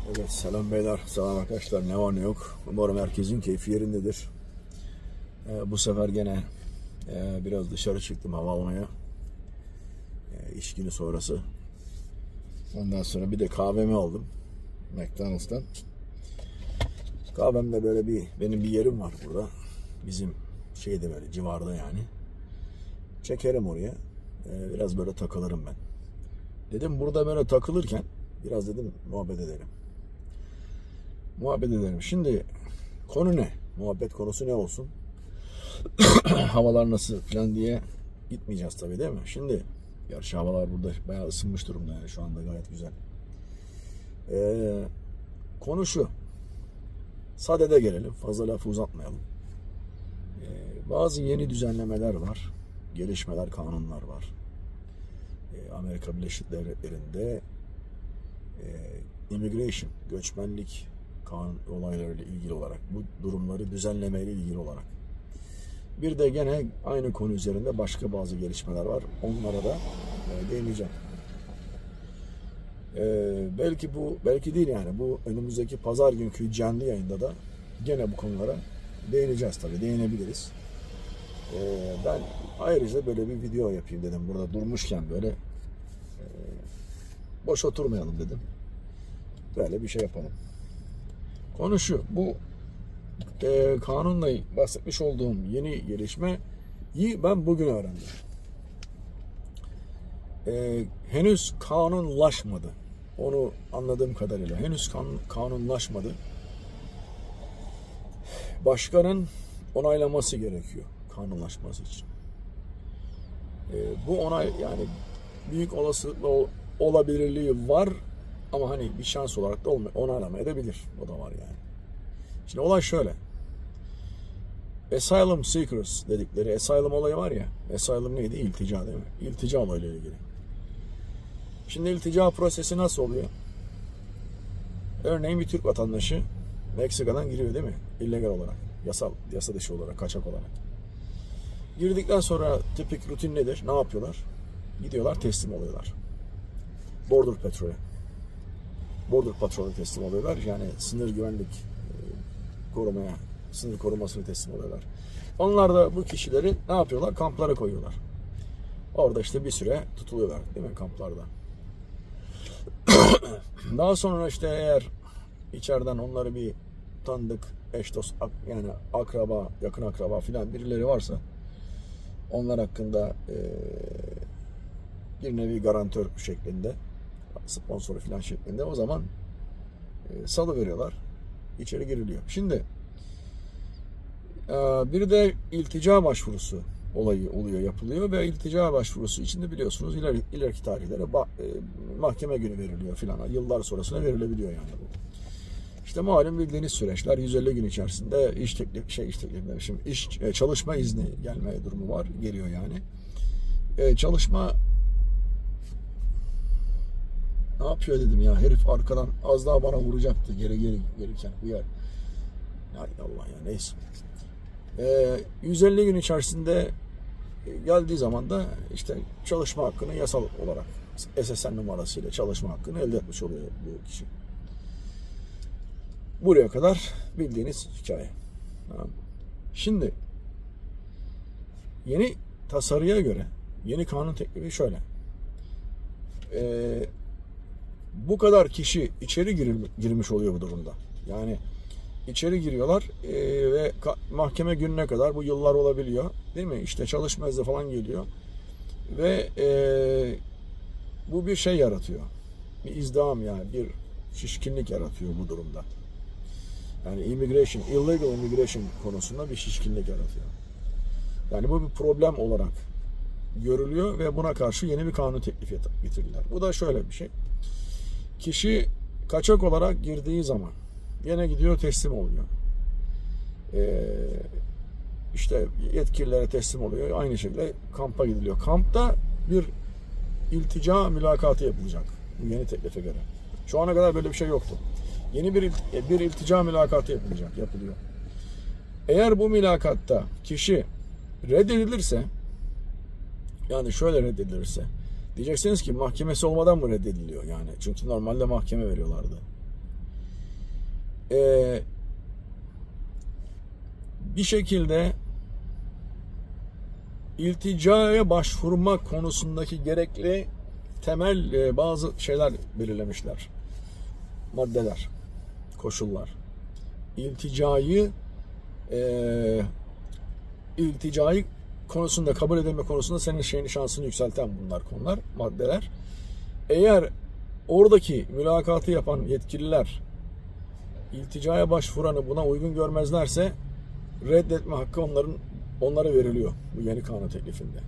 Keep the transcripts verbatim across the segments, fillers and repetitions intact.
Evet, selam beyler, selam arkadaşlar. Ne var ne yok. Umarım herkesin keyfi yerindedir. Ee, bu sefer gene e, biraz dışarı çıktım hava almaya. E, iş günü sonrası. Ondan sonra bir de kahvemi aldım McDonald's'tan. Kahvemde böyle bir, benim bir yerim var burada. Bizim şeyde böyle civarda yani. Çekerim oraya. E, biraz böyle takılırım ben. Dedim burada böyle takılırken biraz dedim muhabbet edelim. Muhabbet edelim. Şimdi konu ne? Muhabbet konusu ne olsun? Havalar nasıl falan diye gitmeyeceğiz tabii, değil mi? Şimdi gerçi havalar burada bayağı ısınmış durumda yani şu anda gayet güzel. Ee, konu şu. Sadede gelelim. Fazla lafı uzatmayalım. Ee, bazı yeni düzenlemeler var. Gelişmeler, kanunlar var. Ee, Amerika Birleşik Devletleri'nde e, immigration, göçmenlik kanun olaylarıyla ilgili olarak, bu durumları düzenlemeyle ilgili olarak. Bir de gene aynı konu üzerinde başka bazı gelişmeler var. Onlara da e, değineceğim. E, belki bu, belki değil yani. Bu önümüzdeki pazar günkü canlı yayında da gene bu konulara değineceğiz tabii. Değinebiliriz. E, ben ayrıca böyle bir video yapayım dedim. Burada durmuşken böyle e, boş oturmayalım dedim. Böyle bir şey yapalım. Konu şu, bu e, kanunla bahsetmiş olduğum yeni gelişmeyi ben bugün öğrendim. E, henüz kanunlaşmadı. Onu anladığım kadarıyla henüz kanun, kanunlaşmadı. Başkanın onaylaması gerekiyor kanunlaşması için. E, bu onay yani büyük olasılıkla olabilirliği var. Ama hani bir şans olarak da onaylamayabilir. O da var yani. Şimdi olay şöyle. Asylum seekers dedikleri asylum olayı var ya. Asylum neydi? İltica değil mi? İltica olayıyla ilgili. Şimdi iltica prosesi nasıl oluyor? Örneğin bir Türk vatandaşı Meksika'dan giriyor değil mi? İllegal olarak. Yasal, yasa dışı olarak, kaçak olarak. Girdikten sonra tipik rutin nedir? Ne yapıyorlar? Gidiyorlar teslim oluyorlar. Border Patrol'e. Border Patrol'e teslim oluyorlar. Yani sınır güvenlik korumaya, sınır korumasını teslim oluyorlar. Onlar da bu kişileri ne yapıyorlar? Kamplara koyuyorlar. Orada işte bir süre tutuluyorlar değil mi kamplarda? Daha sonra işte eğer içeriden onları bir tanıdık, eş dost, yani akraba, yakın akraba filan birileri varsa onlar hakkında e, bir nevi garantör şeklinde, sponsoru filan şeklinde o zaman e, salı veriyorlar. İçeri giriliyor. Şimdi e, bir de iltica başvurusu olayı oluyor, yapılıyor ve iltica başvurusu içinde biliyorsunuz ileri, ileriki tarihlere ba, e, mahkeme günü veriliyor filan. Yıllar sonrasına verilebiliyor yani bu. İşte malum bildiğiniz süreçler yüz elli gün içerisinde iş teklif şey iş teklifinde şimdi iş e, çalışma izni gelme durumu var, geliyor yani. E, çalışma ne yapıyor dedim ya, herif arkadan az daha bana vuracaktı geri geri gelirken bu yer. Hay Allah ya, neyse. Ee, yüz elli gün içerisinde geldiği zaman da işte çalışma hakkını yasal olarak S S N numarasıyla çalışma hakkını elde etmiş oluyor bu kişi. Buraya kadar bildiğiniz hikaye. Tamam. Şimdi yeni tasarıya göre yeni kanun teklifi şöyle. Eee Bu kadar kişi içeri girmiş oluyor bu durumda. Yani içeri giriyorlar e, ve mahkeme gününe kadar bu yıllar olabiliyor. Değil mi? İşte çalışma izni falan geliyor. Ve e, bu bir şey yaratıyor. Bir izdiham yani bir şişkinlik yaratıyor bu durumda. Yani immigration, illegal immigration konusunda bir şişkinlik yaratıyor. Yani bu bir problem olarak görülüyor ve buna karşı yeni bir kanun teklifi getirdiler. Bu da şöyle bir şey. Kişi kaçak olarak girdiği zaman yine gidiyor teslim oluyor. Ee, işte yetkililere teslim oluyor. Aynı şekilde kampa gidiliyor. Kampta bir iltica mülakatı yapılacak. Bu yeni teklife göre. Şu ana kadar böyle bir şey yoktu. Yeni bir bir iltica mülakatı yapılacak, yapılıyor. Eğer bu mülakatta kişi reddedilirse, yani şöyle reddedilirse, diyeceksiniz ki mahkemesi olmadan mı reddediliyor yani? Çünkü normalde mahkeme veriyorlardı. e, bir şekilde ilticaya başvurma konusundaki gerekli temel e, bazı şeyler belirlemişler. Maddeler, koşullar. İlticayı e, ilticayı konusunda, kabul edilme konusunda senin şeyini, şansını yükselten bunlar konular, maddeler. Eğer oradaki mülakatı yapan yetkililer ilticaya başvuranı buna uygun görmezlerse reddetme hakkı onların onlara veriliyor bu yeni kanun teklifinde.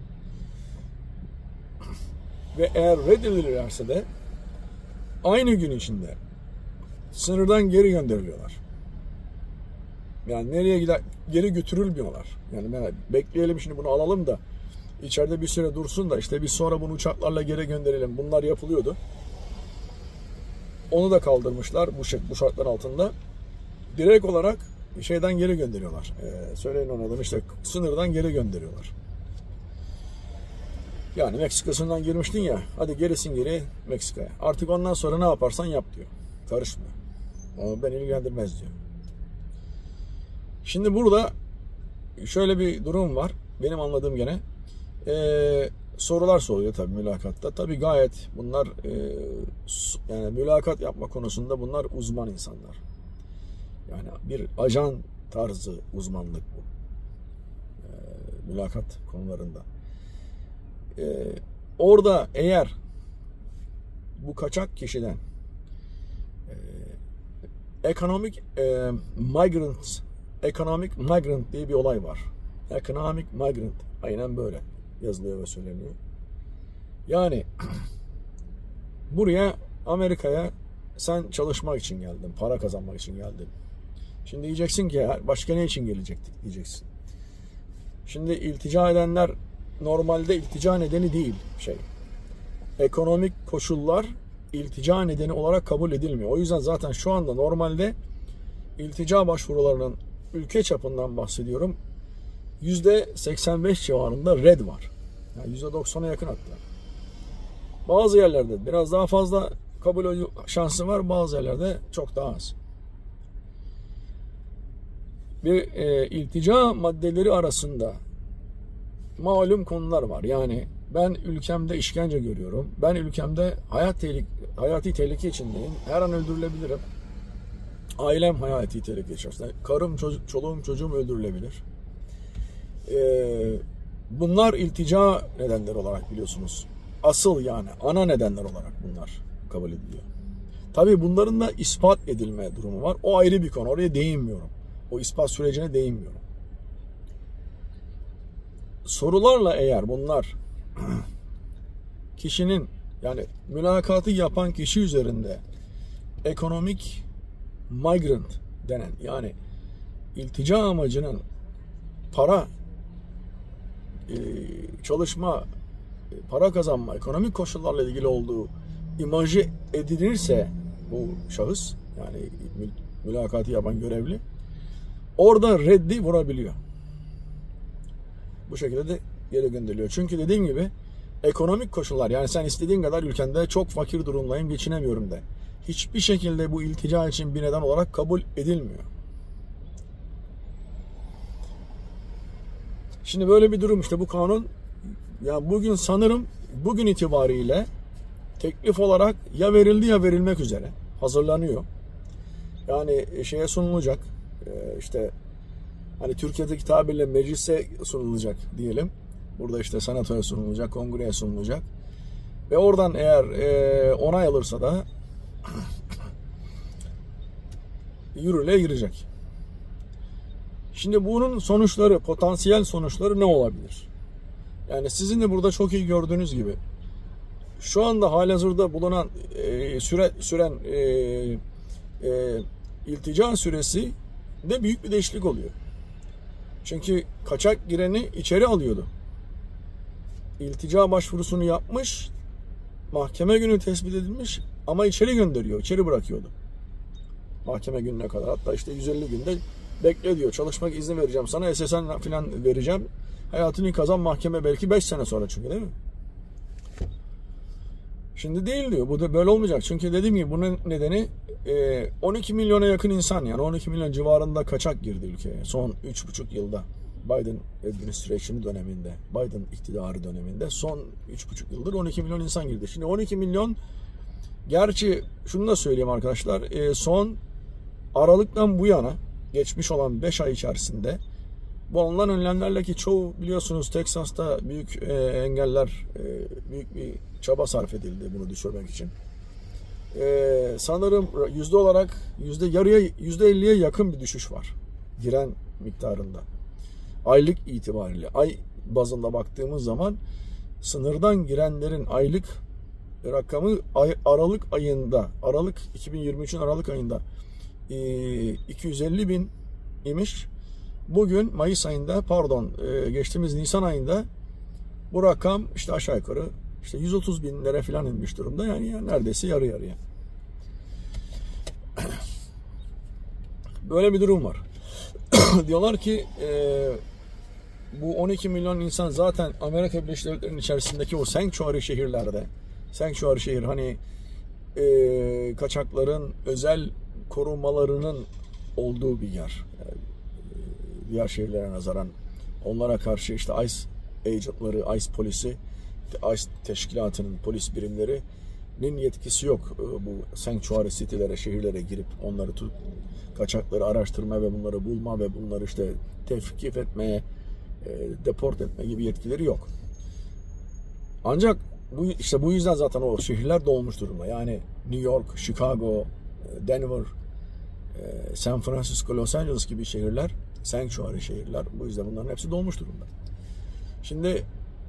Ve eğer reddedilirlerse de aynı gün içinde sınırdan geri gönderiliyorlar. Yani nereye gider, geri götürülmüyorlar. Yani bekleyelim şimdi bunu alalım da içeride bir süre dursun da işte biz sonra bunu uçaklarla geri gönderelim. Bunlar yapılıyordu. Onu da kaldırmışlar bu, bu şartlar altında. Direkt olarak şeyden geri gönderiyorlar. Ee, söyleyin onu adamı, işte sınırdan geri gönderiyorlar. Yani Meksika sınırından girmiştin ya, hadi gerisin geri Meksika'ya. Artık ondan sonra ne yaparsan yap diyor. Karışmıyor. O beni ilgilendirmez diyor. Şimdi burada şöyle bir durum var. Benim anladığım gene. Ee, sorular soruluyor tabii mülakatta. Tabii gayet bunlar e, yani mülakat yapma konusunda bunlar uzman insanlar. Yani bir ajan tarzı uzmanlık bu. Ee, mülakat konularında. Ee, orada eğer bu kaçak kişiden e, economic e, migrants economic migrant diye bir olay var. Economic migrant. Aynen böyle yazılıyor ve söyleniyor. Yani buraya, Amerika'ya sen çalışmak için geldin, para kazanmak için geldin. Şimdi diyeceksin ki başka ne için gelecektik diyeceksin. Şimdi iltica edenler normalde iltica nedeni değil şey. Ekonomik koşullar iltica nedeni olarak kabul edilmiyor. O yüzden zaten şu anda normalde iltica başvurularının ülke çapından bahsediyorum. yüzde seksen beş civarında red var. Yani yüzde doksana yakın hatta. Bazı yerlerde biraz daha fazla kabul şansı var. Bazı yerlerde çok daha az. Bir e, iltica maddeleri arasında malum konular var. Yani ben ülkemde işkence görüyorum. Ben ülkemde hayat tehlike, hayati tehlike içindeyim. Her an öldürülebilirim. Ailem hayati tehlike içerisinde. Karım, çocuk, çoluğum, çocuğum öldürülebilir. Ee, bunlar iltica nedenleri olarak biliyorsunuz. Asıl yani ana nedenler olarak bunlar kabul ediliyor. Tabii bunların da ispat edilme durumu var. O ayrı bir konu. Oraya değinmiyorum. O ispat sürecine değinmiyorum. Sorularla eğer bunlar kişinin, yani mülakatı yapan kişi üzerinde ekonomik migrant denen, yani iltica amacının para çalışma, para kazanma, ekonomik koşullarla ilgili olduğu imajı edinirse bu şahıs, yani mülakatı yapan görevli, orada reddi vurabiliyor. Bu şekilde de geri gönderiliyor. Çünkü dediğim gibi ekonomik koşullar, yani sen istediğin kadar ülkende çok fakir durumdayım, geçinemiyorum de, hiçbir şekilde bu iltica için bir neden olarak kabul edilmiyor. Şimdi böyle bir durum, işte bu kanun ya bugün sanırım bugün itibariyle teklif olarak ya verildi ya verilmek üzere hazırlanıyor. Yani şeye sunulacak, işte hani Türkiye'deki tabirle meclise sunulacak diyelim. Burada işte senatoya sunulacak, kongreye sunulacak. Ve oradan eğer e, onay alırsa da yürürlüğe girecek. Şimdi bunun sonuçları, potansiyel sonuçları ne olabilir? Yani sizin de burada çok iyi gördüğünüz gibi şu anda halihazırda bulunan e, süre, süren e, e, iltica süresi de büyük bir değişiklik oluyor. Çünkü kaçak gireni içeri alıyordu. İltica başvurusunu yapmış, mahkeme günü tespit edilmiş ama içeri gönderiyor, içeri bırakıyordu. Mahkeme gününe kadar, hatta işte yüz elli günde bekle diyor, çalışmak izni vereceğim sana, S S N falan vereceğim. Hayatını kazan, mahkeme belki beş sene sonra, çünkü değil mi? Şimdi değil diyor. Bu da böyle olmayacak. Çünkü dediğim gibi bunun nedeni on iki milyona yakın insan, yani on iki milyon civarında kaçak girdi ülkeye son üç buçuk yılda. Biden administration döneminde, Biden iktidarı döneminde son üç buçuk yıldır on iki milyon insan girdi. Şimdi on iki milyon, gerçi şunu da söyleyeyim arkadaşlar, son Aralık'tan bu yana geçmiş olan beş ay içerisinde bu alınan önlemlerle, ki çoğu biliyorsunuz Teksas'ta büyük engeller, büyük bir çaba sarf edildi bunu düşürmek için. Ee, sanırım yüzde olarak yüzde yarıya, yüzde elliye yakın bir düşüş var giren miktarında. Aylık itibariyle, ay bazında baktığımız zaman sınırdan girenlerin aylık rakamı ay, Aralık ayında, Aralık iki bin yirmi üçün Aralık ayında e, iki yüz elli bin imiş. Bugün Mayıs ayında, pardon e, geçtiğimiz Nisan ayında bu rakam işte aşağı yukarı İşte yüz otuz binlere falan inmiş durumda. Yani, yani neredeyse yarı yarıya. Böyle bir durum var. Diyorlar ki e, bu on iki milyon insan zaten Amerika Birleşik Devletleri'nin içerisindeki o sanctuary şehirlerde, sanctuary şehir hani e, kaçakların özel korumalarının olduğu bir yer. Yani, e, diğer şehirlere nazaran onlara karşı işte ICE agentları, ICE polisi, ICE teşkilatının polis birimlerinin yetkisi yok bu sanctuary city'lere, şehirlere girip onları tut, kaçakları araştırma ve bunları bulma ve bunları işte tevkif etmeye, deport etme gibi yetkileri yok. Ancak bu işte bu yüzden zaten o şehirler dolmuş durumda. Yani New York, Chicago, Denver, San Francisco, Los Angeles gibi şehirler sanctuary şehirler. Bu yüzden bunların hepsi dolmuş durumda. Şimdi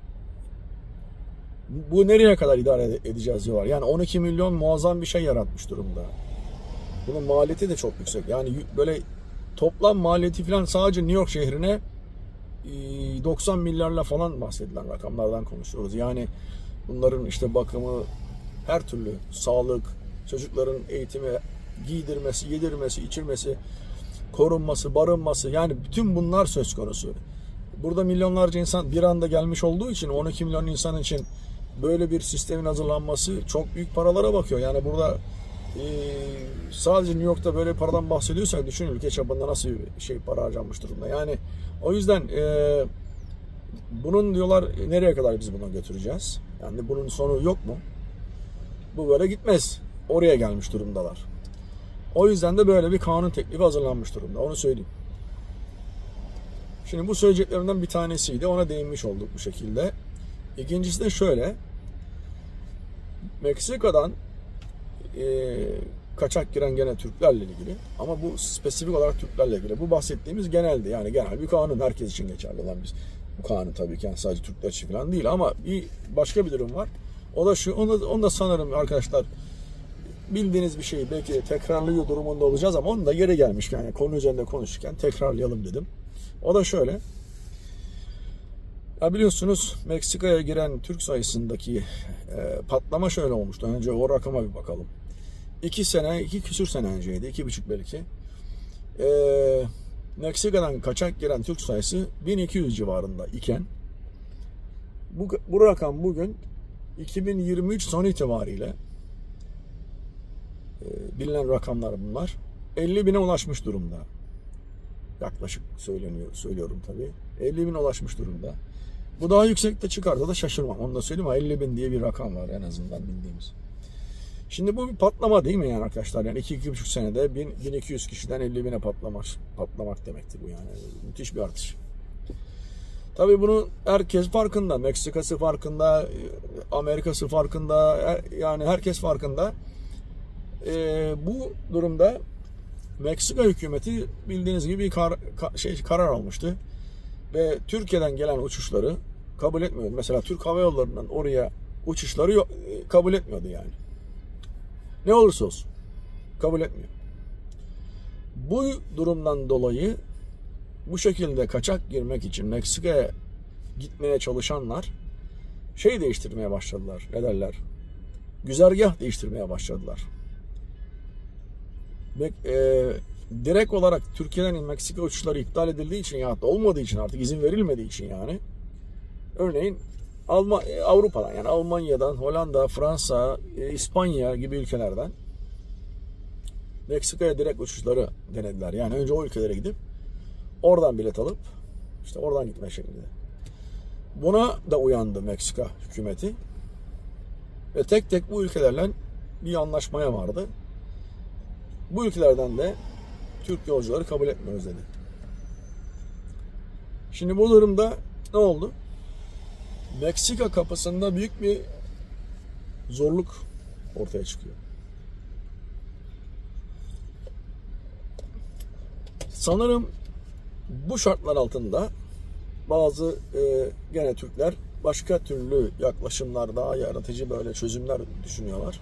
bu nereye kadar idare edeceğiz diyorlar. Yani on iki milyon muazzam bir şey yaratmış durumda. Bunun maliyeti de çok yüksek. Yani böyle toplam maliyeti falan sadece New York şehrine doksan milyarla falan bahsedilen rakamlardan konuşuyoruz. Yani bunların işte bakımı, her türlü sağlık, çocukların eğitimi, giydirmesi, yedirmesi, içirmesi, korunması, barınması, yani bütün bunlar söz konusu. Burada milyonlarca insan bir anda gelmiş olduğu için on iki milyon insan için böyle bir sistemin hazırlanması çok büyük paralara bakıyor. Yani burada e, sadece New York'ta böyle paradan bahsediyorsak düşünün ülke çapında nasıl bir şey para harcanmış durumda. Yani o yüzden e, bunun diyorlar nereye kadar biz bunu götüreceğiz? Yani bunun sonu yok mu? Bu böyle gitmez. Oraya gelmiş durumdalar. O yüzden de böyle bir kanun teklifi hazırlanmış durumda. Onu söyleyeyim. Şimdi bu söyleyeceklerimden bir tanesiydi. Ona değinmiş olduk bu şekilde. İkincisi de şöyle. Meksika'dan e, kaçak giren gene Türklerle ilgili. Ama bu spesifik olarak Türklerle ilgili. Bu bahsettiğimiz geneldi. Yani genel bir kanun. Herkes için geçerli olan biz. Bu kanun tabii ki yani sadece Türkler için falan değil. Ama bir başka bir durum var. O da şu. Onu, onu da sanırım arkadaşlar bildiğiniz bir şeyi belki de tekrarlıyor durumunda olacağız ama onun da yeri gelmiş. Yani konu üzerinde konuşurken tekrarlayalım dedim. O da şöyle. Ya biliyorsunuz Meksika'ya giren Türk sayısındaki e, patlama şöyle olmuştu. Önce o rakama bir bakalım. İki sene, iki küsür sene önceydi. iki buçuk belki. E, Meksika'dan kaçak giren Türk sayısı bin iki yüz civarında iken bu, bu rakam bugün iki bin yirmi üç son itibariyle e, bilinen rakamlar bunlar. elli bine ulaşmış durumda. Yaklaşık söyleniyor, söylüyorum tabii. elli bin ulaşmış durumda. Bu daha yüksekte çıkarsa da şaşırmam. Onu da söyleyeyim ama elli bin diye bir rakam var en azından bildiğimiz. Şimdi bu bir patlama değil mi yani arkadaşlar? Yani iki iki buçuk senede bin iki yüz kişiden elli bine patlamak, patlamak demektir bu yani. Müthiş bir artış. Tabii bunu herkes farkında. Meksika'sı farkında, Amerika'sı farkında, yani herkes farkında. Ee, bu durumda Meksika hükümeti bildiğiniz gibi bir kar, ka, şey, karar almıştı. Ve Türkiye'den gelen uçuşları kabul etmiyordu. Mesela Türk Hava Yolları'ndan oraya uçuşları yok, kabul etmiyordu yani. Ne olursa olsun. Kabul etmiyor. Bu durumdan dolayı bu şekilde kaçak girmek için Meksika'ya gitmeye çalışanlar şey değiştirmeye başladılar. Ne derler? Güzergah değiştirmeye başladılar. E, direkt olarak Türkiye'den Meksika uçuşları iptal edildiği için ya da olmadığı için artık izin verilmediği için yani örneğin Alman, Avrupa'dan yani Almanya'dan, Hollanda, Fransa, İspanya gibi ülkelerden Meksika'ya direkt uçuşları denediler. Yani önce o ülkelere gidip oradan bilet alıp işte oradan gitme şeklinde. Buna da uyandı Meksika hükümeti. Ve tek tek bu ülkelerle bir anlaşmaya vardı. Bu ülkelerden de Türk yolcuları kabul etmiyoruz dedi. Şimdi bu durumda ne oldu? Meksika kapısında büyük bir zorluk ortaya çıkıyor. Sanırım bu şartlar altında bazı e, gene Türkler başka türlü yaklaşımlar, daha yaratıcı böyle çözümler düşünüyorlar.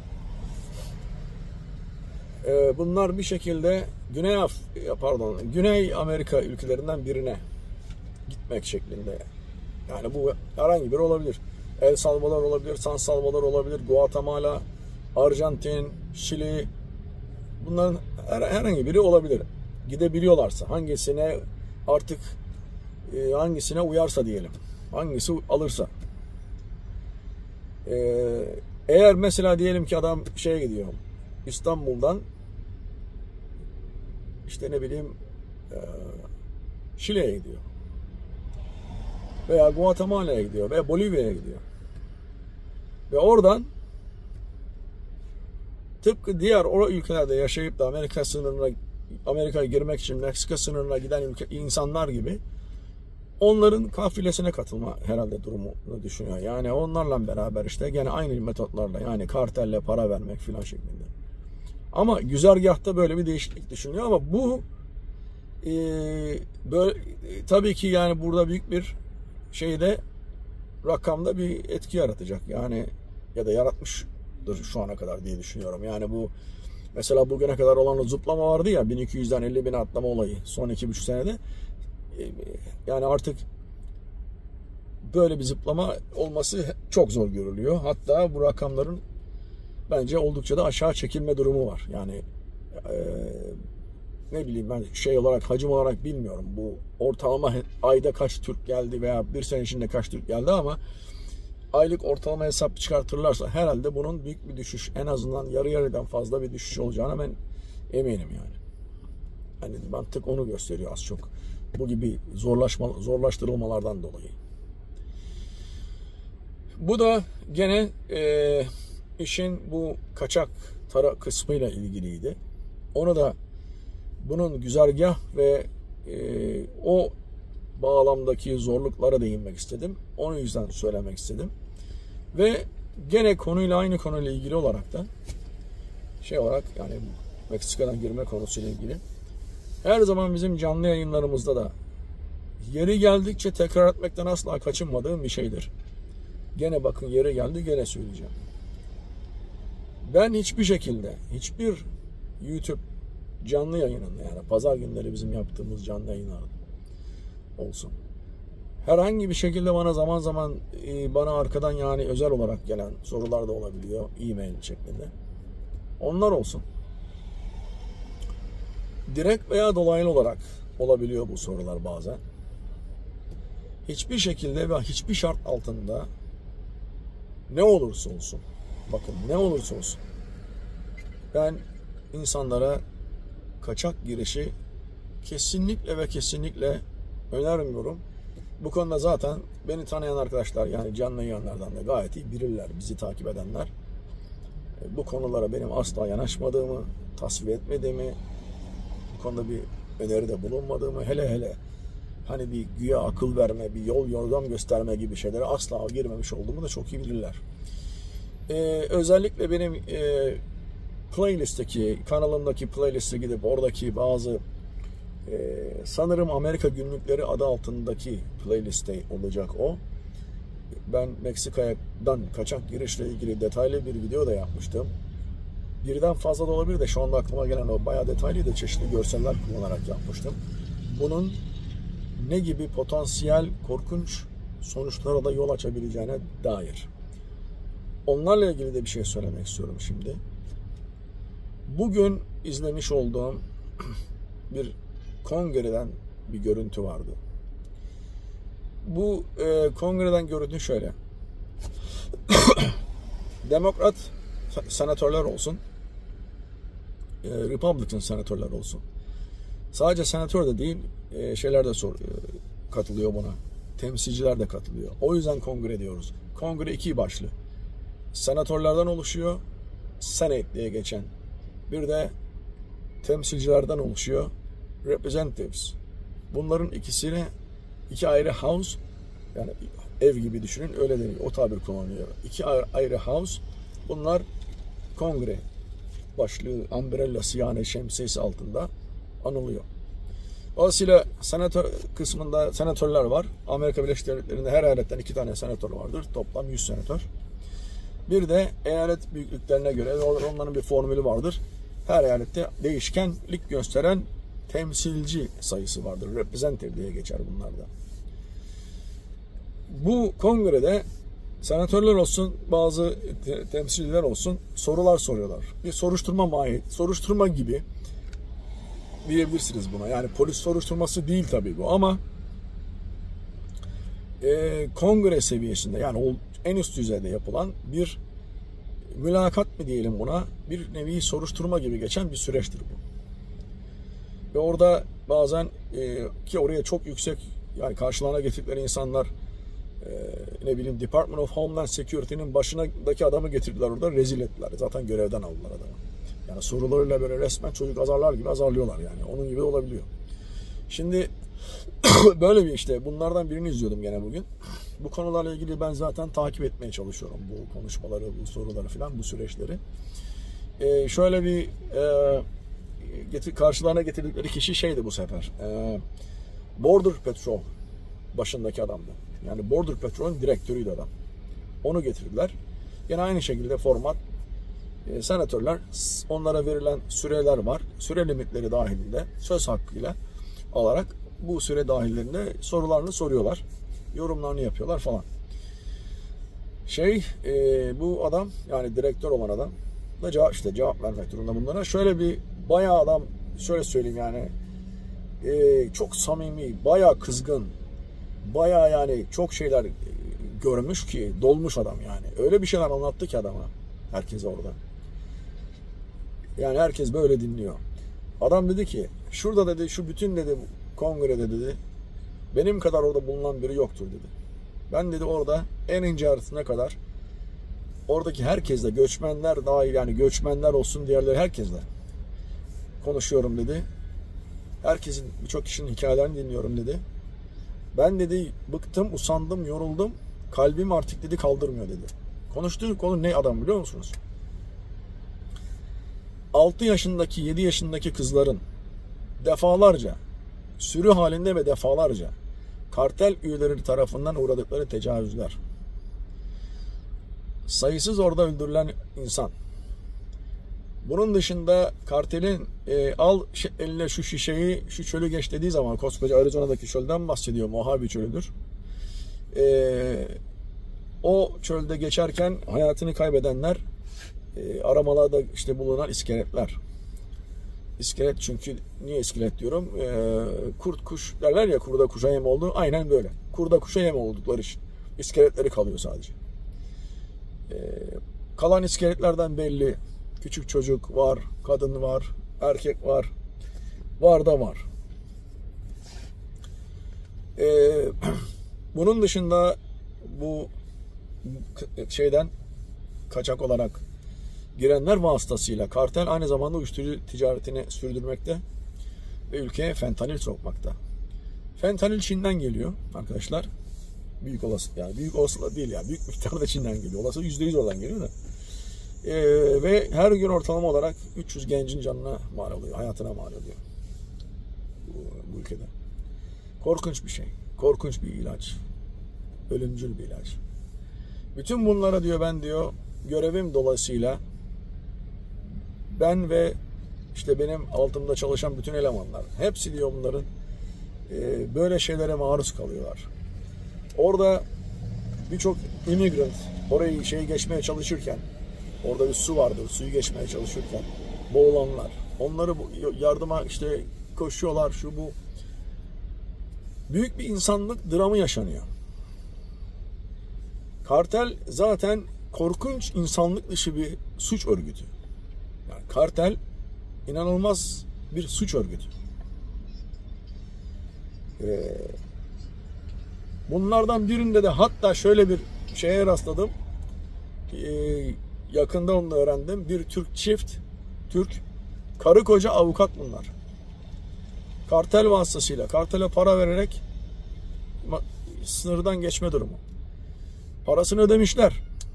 E, bunlar bir şekilde Güney Af pardon Güney Amerika ülkelerinden birine gitmek şeklinde. Yani bu herhangi biri olabilir. El Salvador olabilir, San Salvador olabilir, Guatemala, Arjantin, Şili. Bunların her, herhangi biri olabilir. Gidebiliyorlarsa, hangisine artık e, hangisine uyarsa diyelim. Hangisi alırsa. E, eğer mesela diyelim ki adam şeye gidiyor. İstanbul'dan işte ne bileyim e, Şile'ye gidiyor. Veya Guatemala'ya gidiyor veya Bolivya'ya gidiyor. Ve oradan tıpkı diğer o ülkelerde yaşayıp da Amerika sınırına Amerika'ya girmek için Meksika sınırına giden ülke, insanlar gibi onların kafilesine katılma herhalde durumunu düşünüyor. Yani onlarla beraber işte gene aynı metotlarla yani kartelle para vermek filan şeklinde. Ama güzergahta böyle bir değişiklik düşünüyor ama bu e, böyle, e, tabii ki yani burada büyük bir şeyde rakamda bir etki yaratacak. Yani ya da yaratmıştır şu ana kadar diye düşünüyorum. Yani bu mesela bugüne kadar olan o zıplama vardı ya bin iki yüzden elli bine atlama olayı son iki buçuk senede. Yani artık böyle bir zıplama olması çok zor görülüyor. Hatta bu rakamların bence oldukça da aşağı çekilme durumu var. Yani e, ne bileyim ben şey olarak hacim olarak bilmiyorum. Bu ortalama ayda kaç Türk geldi veya bir sene içinde kaç Türk geldi ama aylık ortalama hesap çıkartırlarsa herhalde bunun büyük bir düşüş, en azından yarı yarıdan fazla bir düşüş olacağına ben eminim yani. Yani mantık onu gösteriyor az çok. Bu gibi zorlaşma, zorlaştırılmalardan dolayı. Bu da gene e, işin bu kaçak tara kısmıyla ilgiliydi. Onu da bunun güzergah ve e, o bağlamdaki zorluklara değinmek istedim. Onu yüzden söylemek istedim. Ve gene konuyla aynı konuyla ilgili olarak da şey olarak yani Meksika'dan girme konusuyla ilgili her zaman bizim canlı yayınlarımızda da yeri geldikçe tekrar etmekten asla kaçınmadığım bir şeydir. Gene bakın yeri geldi gene söyleyeceğim. Ben hiçbir şekilde hiçbir YouTube canlı yayınında yani pazar günleri bizim yaptığımız canlı yayınlar olsun. Herhangi bir şekilde bana zaman zaman bana arkadan yani özel olarak gelen sorular da olabiliyor e-mail şeklinde. Onlar olsun. Direkt veya dolaylı olarak olabiliyor bu sorular bazen. Hiçbir şekilde ve hiçbir şart altında ne olursa olsun, bakın ne olursa olsun ben insanlara kaçak girişi kesinlikle ve kesinlikle önermiyorum. Bu konuda zaten beni tanıyan arkadaşlar yani canlı yayınlardan da gayet iyi bilirler, bizi takip edenler. Bu konulara benim asla yanaşmadığımı, tasvip etmediğimi, bu konuda bir öneride bulunmadığımı, hele hele hani bir güya akıl verme, bir yol yordam gösterme gibi şeylere asla girmemiş olduğumu da çok iyi bilirler. Ee, özellikle benim e, playlist'teki, kanalımdaki playlist'e gidip oradaki bazı e, sanırım Amerika Günlükleri adı altındaki playlist'te olacak o. Ben Meksika'dan kaçak girişle ilgili detaylı bir video da yapmıştım. Birden fazla da olabilir de şu anda aklıma gelen o bayağı detaylı da çeşitli görseller kullanarak yapmıştım. Bunun ne gibi potansiyel korkunç sonuçlara da yol açabileceğine dair. Onlarla ilgili de bir şey söylemek istiyorum şimdi. Bugün izlemiş olduğum bir kongreden bir görüntü vardı. Bu e, kongreden görüntü şöyle. Demokrat senatörler olsun, Republican senatörler olsun. Sadece senatör de değil, şeyler de sor, katılıyor buna. Temsilciler de katılıyor. O yüzden kongre diyoruz. Kongre iki başlı. Senatörlerden oluşuyor, Senate diye geçen. Bir de temsilcilerden oluşuyor, Representatives. Bunların ikisini iki ayrı house, yani ev gibi düşünün, öyle deniyor, o tabir kullanılıyor. İki ayrı house, bunlar kongre başlığı, umbrellası yani şemsiyesi altında anılıyor. Dolayısıyla senatör kısmında senatörler var. Amerika Birleşik Devletleri'nde her eyaletten iki tane senatör vardır. Toplam yüz senatör. Bir de eyalet büyüklüklerine göre onların bir formülü vardır. Her eyalette değişkenlik gösteren temsilci sayısı vardır. Representative diye geçer bunlarda. Bu kongrede senatörler olsun, bazı te temsilciler olsun sorular soruyorlar. Bir soruşturma mahiyet, soruşturma gibi diyebilirsiniz buna. Yani polis soruşturması değil tabii bu ama e, kongre seviyesinde, yani o en üst düzeyde yapılan bir mülakat mı diyelim buna, bir nevi soruşturma gibi geçen bir süreçtir bu. Ve orada bazen e, ki oraya çok yüksek, yani karşılarına getirdikleri insanlar e, ne bileyim Department of Homeland Security'nin başındaki adamı getirdiler orada, rezil ettiler. Zaten görevden aldılar adamı. Yani sorularıyla böyle resmen çocuk azarlar gibi azarlıyorlar yani. Onun gibi olabiliyor. Şimdi böyle bir işte bunlardan birini izliyordum gene bugün. Bu konularla ilgili ben zaten takip etmeye çalışıyorum. Bu konuşmaları, bu soruları falan, bu süreçleri. Ee, şöyle bir e, getir, karşılarına getirdikleri kişi şeydi bu sefer. E, Border Patrol başındaki adamdı. Yani Border Patrol'ün direktörüydü adam. Onu getirdiler. Yine aynı şekilde format. E, senatörler, onlara verilen süreler var. Süre limitleri dahilinde söz hakkıyla alarak bu süre dahilinde sorularını soruyorlar. Yorumlarını yapıyorlar falan. Şey, e, bu adam, yani direktör olan adam da cevap, işte cevap vermek durumunda bunlara. Şöyle bir bayağı adam, şöyle söyleyeyim yani e, çok samimi, bayağı kızgın, bayağı yani çok şeyler görmüş ki dolmuş adam yani. Öyle bir şeyler anlattı ki adama. Herkes orada. Yani herkes böyle dinliyor. Adam dedi ki, şurada dedi, şu bütün dedi kongrede dedi, benim kadar orada bulunan biri yoktur dedi. Ben dedi orada en ince ayrıntısına kadar oradaki herkesle, göçmenler dahil, yani göçmenler olsun, diğerleri herkesle konuşuyorum dedi. Herkesin, birçok kişinin hikayelerini dinliyorum dedi. Ben dedi bıktım, usandım, yoruldum. Kalbim artık dedi kaldırmıyor dedi. Konuştuğu konu ne adam biliyor musunuz? altı yaşındaki, yedi yaşındaki kızların defalarca, sürü halinde ve defalarca kartel üyeleri tarafından uğradıkları tecavüzler. Sayısız orada öldürülen insan. Bunun dışında kartelin e, al eline şu şişeyi, şu çölü geç dediği zaman, koskoca Arizona'daki çölden bahsediyor, Mojave çölüdür. E, o çölde geçerken hayatını kaybedenler, e, aramalarda işte bulunan iskeletler. İskelet, çünkü niye iskelet diyorum? E, kurt kuş derler ya, kurda kuşa yem oldu. Aynen böyle. Kurda kuşa yem oldukları için. İskeletleri kalıyor sadece. E, kalan iskeletlerden belli. Küçük çocuk var, kadın var, erkek var. Var da var. E, bunun dışında bu şeyden kaçak olarak girenler vasıtasıyla kartel aynı zamanda uyuşturucu ticaretini sürdürmekte ve ülkeye fentanil sokmakta. Fentanil Çin'den geliyor arkadaşlar. Büyük olasılık, yani büyük olasılık değil ya, büyük miktarda Çin'den geliyor. Olasılık yüzde yüz oradan geliyor da. Ee, ve her gün ortalama olarak üç yüz gencin canına mal oluyor, hayatına mal oluyor bu, bu ülkede. Korkunç bir şey. Korkunç bir ilaç. Ölümcül bir ilaç. Bütün bunlara diyor ben diyor görevim dolayısıyla ben ve işte benim altımda çalışan bütün elemanlar, hepsi diyor bunların e, böyle şeylere maruz kalıyorlar. Orada birçok immigrant orayı şey geçmeye çalışırken, orada bir su vardır, suyu geçmeye çalışırken boğulanlar, onları yardıma işte koşuyorlar, şu bu. Büyük bir insanlık dramı yaşanıyor. Kartel zaten korkunç insanlık dışı bir suç örgütü. Yani kartel inanılmaz bir suç örgütü. Ee, bunlardan birinde de hatta şöyle bir şeye rastladım. Ee, yakında onu da öğrendim. Bir Türk çift, Türk karı koca avukat bunlar. Kartel vasıtasıyla, kartele para vererek sınırdan geçme durumu. Parasını ödemişler.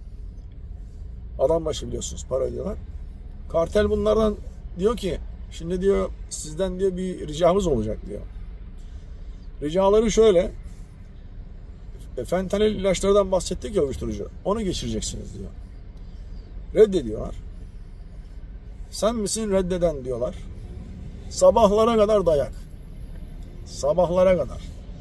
Adam başı biliyorsunuz para ödüyorlar. Kartel bunlardan diyor ki şimdi diyor sizden diyor bir ricamız olacak diyor. Ricaları şöyle, fentanil ilaçlardan bahsettik ya, uyuşturucu. Onu geçireceksiniz diyor. Reddediyorlar. Sen misin reddeden diyorlar. Sabahlara kadar dayak. Sabahlara kadar.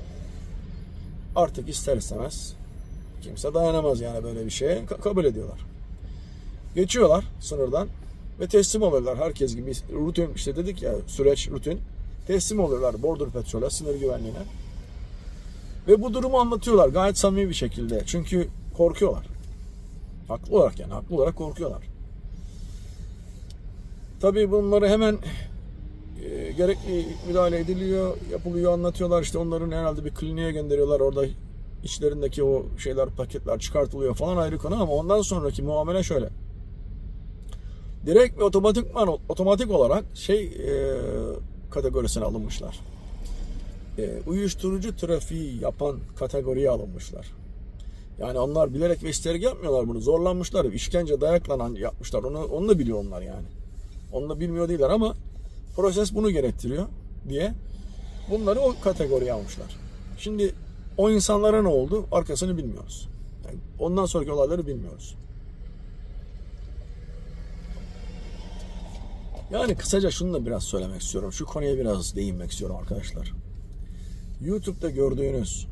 Artık ister istemez kimse dayanamaz yani böyle bir şeye. Kabul ediyorlar. Geçiyorlar sınırdan ve teslim oluyorlar. Herkes gibi rutin, işte dedik ya, süreç rutin. Teslim oluyorlar Border Patrol'e, sınır güvenliğine. Ve bu durumu anlatıyorlar gayet samimi bir şekilde. Çünkü korkuyorlar. Haklı olarak yani, haklı olarak korkuyorlar. Tabii bunları hemen e, gerekli müdahale ediliyor, yapılıyor, anlatıyorlar. İşte onların herhalde bir kliniğe gönderiyorlar. Orada içlerindeki o şeyler, paketler çıkartılıyor falan, ayrı konu, ama ondan sonraki muamele şöyle. Direkt ve otomatik, otomatik olarak şey e, kategorisine alınmışlar. E, uyuşturucu trafiği yapan kategoriye alınmışlar. Yani onlar bilerek ve isteyerek yapmıyorlar bunu. Zorlanmışlar. İşkence, dayakla yapmışlar. Onu, onu da biliyor onlar yani. Onu da bilmiyor değiller ama proses bunu gerektiriyor diye bunları o kategoriye almışlar. Şimdi o insanlara ne oldu? Arkasını bilmiyoruz. Yani ondan sonraki olayları bilmiyoruz. Yani kısaca şunu da biraz söylemek istiyorum. Şu konuya biraz değinmek istiyorum arkadaşlar. YouTube'da gördüğünüz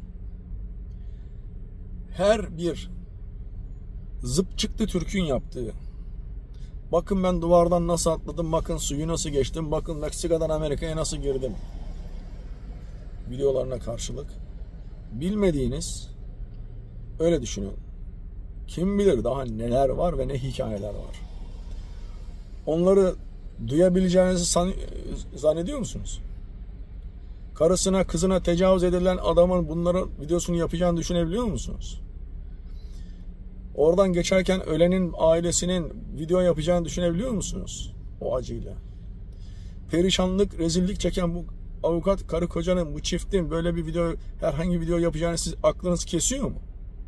her bir zıp çıktı Türk'ün yaptığı, bakın ben duvardan nasıl atladım, bakın suyu nasıl geçtim, bakın Meksika'dan Amerika'ya nasıl girdim videolarına karşılık bilmediğiniz, öyle düşünün, kim bilir daha neler var ve ne hikayeler var. Onları duyabileceğinizi zannediyor musunuz? Karısına, kızına tecavüz edilen adamın bunların videosunu yapacağını düşünebiliyor musunuz? Oradan geçerken ölenin ailesinin video yapacağını düşünebiliyor musunuz? O acıyla. Perişanlık, rezillik çeken bu avukat karı kocanın, bu çiftin böyle bir video, herhangi bir video yapacağını siz aklınız kesiyor mu?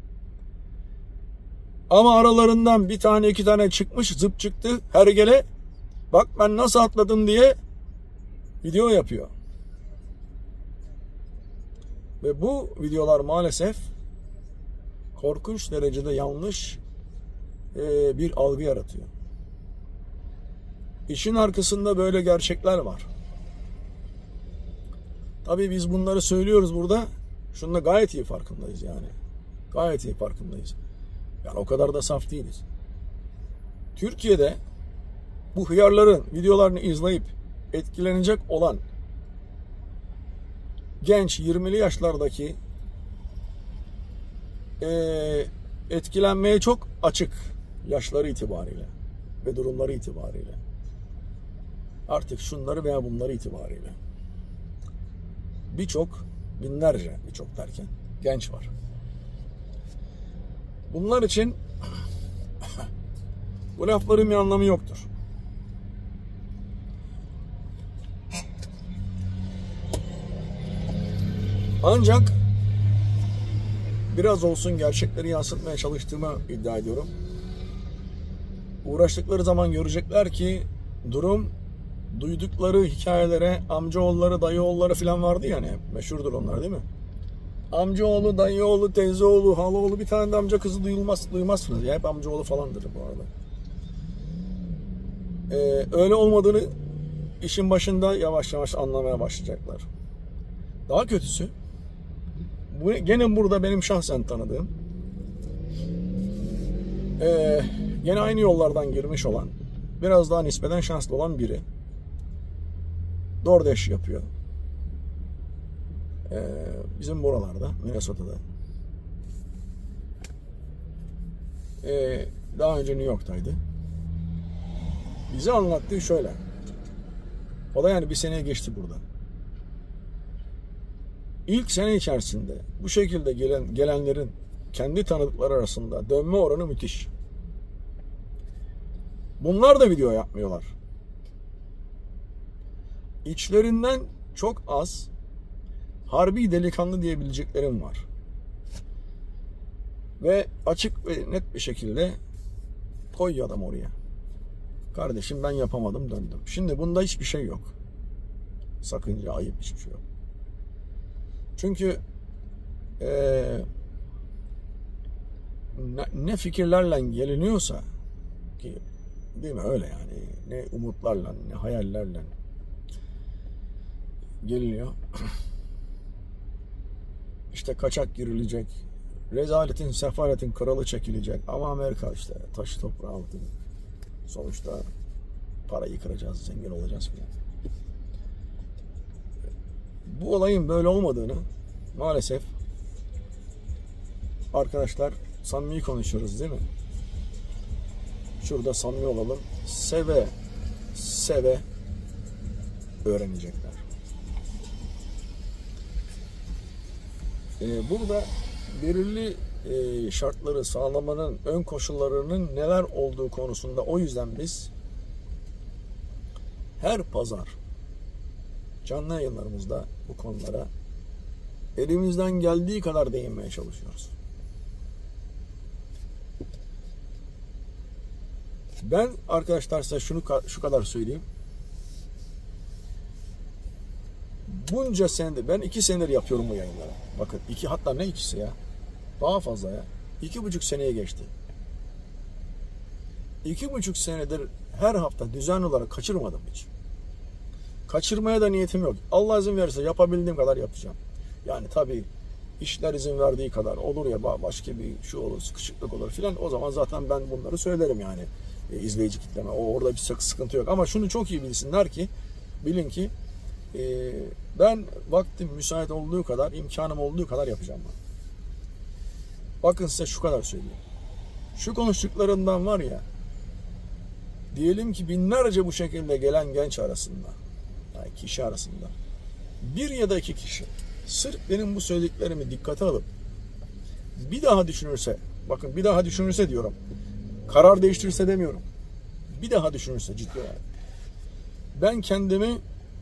Ama aralarından bir tane iki tane çıkmış, zıp çıktı hergele, bak ben nasıl atladım diye video yapıyor. Ve bu videolar maalesef korkunç derecede yanlış e, bir algı yaratıyor. İşin arkasında böyle gerçekler var. Tabii biz bunları söylüyoruz burada. Şunda gayet iyi farkındayız yani. Gayet iyi farkındayız. Yani o kadar da saf değiliz. Türkiye'de bu hıyarların videolarını izleyip etkilenecek olan genç yirmili yaşlardaki e, etkilenmeye çok açık yaşları itibariyle ve durumları itibariyle. Artık şunları veya bunları itibariyle. Birçok, binlerce, birçok derken genç var. Bunlar için bu lafların bir anlamı yoktur. Ancak biraz olsun gerçekleri yansıtmaya çalıştığımı iddia ediyorum. Uğraştıkları zaman görecekler ki durum, duydukları hikayelere amcaoğulları, dayıoğulları falan vardı yani, meşhurdur onlar değil mi? Amcaoğlu, dayıoğlu, teyzeoğlu, halaoğlu, bir tane de amca kızı duyulmaz, duymazsınız ya, hep amcaoğlu falandır bu arada. Ee, öyle olmadığını işin başında yavaş yavaş anlamaya başlayacaklar. Daha kötüsü, bu gene burada benim şahsen tanıdığım, e, gene aynı yollardan girmiş olan, biraz daha nispeten şanslı olan biri DoorDash yapıyor. Ee, bizim buralarda, Minnesota'da. Ee, Daha önce New York'taydı. Bize anlattığı şöyle. O da yani bir seneye geçti burada. İlk sene içerisinde bu şekilde gelen gelenlerin kendi tanıdıkları arasında dönme oranı müthiş. Bunlar da video yapmıyorlar. İçlerinden çok az harbi delikanlı diyebileceklerim var. Ve açık ve net bir şekilde koyuyor adam oraya. Kardeşim ben yapamadım, döndüm. Şimdi bunda hiçbir şey yok. Sakınca, ayıp hiçbir şey yok. Çünkü ee, ne, ne fikirlerle geliniyorsa ki değil mi öyle yani, ne umutlarla ne hayallerle geliniyor. İşte kaçak girilecek, rezaletin sefaletin kralı çekilecek ama Amerika işte taşı toprağı altın, sonuçta parayı kıracağız, zengin olacağız falan. Bu olayın böyle olmadığını maalesef arkadaşlar, samimi konuşuyoruz değil mi? Şurada samimi olalım. Seve seve öğrenecekler. Ee, burada belirli e, şartları sağlamanın ön koşullarının neler olduğu konusunda, o yüzden biz her pazar canlı yayınlarımızda bu konulara elimizden geldiği kadar değinmeye çalışıyoruz. Ben arkadaşlar size şunu şu kadar söyleyeyim. Bunca senedir, ben iki senedir yapıyorum bu yayınları. Bakın iki, hatta ne ikisi ya? Daha fazla ya. İki buçuk seneye geçti. İki buçuk senedir her hafta düzenli olarak kaçırmadım hiç. Kaçırmaya da niyetim yok. Allah izin verirse yapabildiğim kadar yapacağım. Yani tabii işler izin verdiği kadar olur ya, başka bir şu olur, sıkışıklık olur filan. O zaman zaten ben bunları söylerim yani e, izleyici kitleme. O orada bir sıkıntı yok. Ama şunu çok iyi bilsinler ki, bilin ki e, ben vaktim müsait olduğu kadar, imkanım olduğu kadar yapacağım ben. Bakın size şu kadar söyleyeyim. Şu konuştuklarından var ya, diyelim ki binlerce bu şekilde gelen genç arasında, yani kişi arasında bir ya da iki kişi sırf benim bu söylediklerimi dikkate alıp bir daha düşünürse, bakın bir daha düşünürse diyorum, karar değiştirirse demiyorum, bir daha düşünürse, ciddi olarak ben kendimi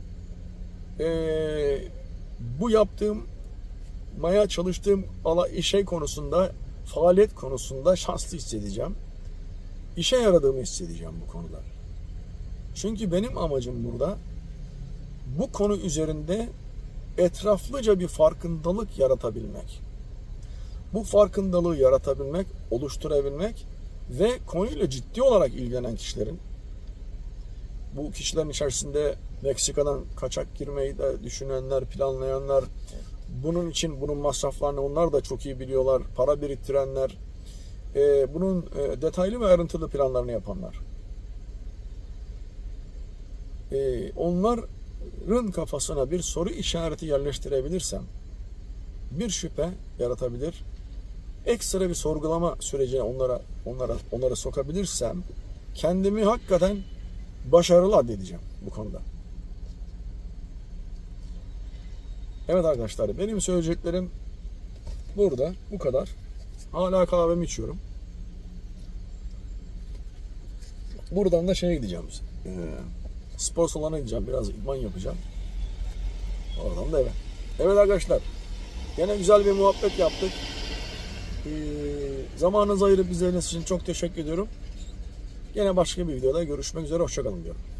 ee, bu yaptığım maya çalıştığım şey konusunda, faaliyet konusunda şanslı hissedeceğim. İşe yaradığımı hissedeceğim bu konuda. Çünkü benim amacım burada bu konu üzerinde etraflıca bir farkındalık yaratabilmek. Bu farkındalığı yaratabilmek, oluşturabilmek ve konuyla ciddi olarak ilgilenen kişilerin, bu kişilerin içerisinde Meksika'dan kaçak girmeyi de düşünenler, planlayanlar, bunun için bunun masraflarını onlar da çok iyi biliyorlar, para biriktirenler, e, bunun e, detaylı ve ayrıntılı planlarını yapanlar. E, onların kafasına bir soru işareti yerleştirebilirsem, bir şüphe yaratabilir, ekstra bir sorgulama sürecine onlara onlara onlara sokabilirsem, kendimi hakikaten başarılı addedeceğim bu konuda. Evet arkadaşlar, benim söyleyeceklerim burada bu kadar. Hala kahvemi içiyorum. Buradan da şeye gideceğim. E, spor salonuna gideceğim. Biraz idman yapacağım. Oradan da eve. Evet arkadaşlar, yine güzel bir muhabbet yaptık. E, zamanınızı ayırıp izlediğiniz için çok teşekkür ediyorum. Yine başka bir videoda görüşmek üzere. Hoşça kalın diyorum.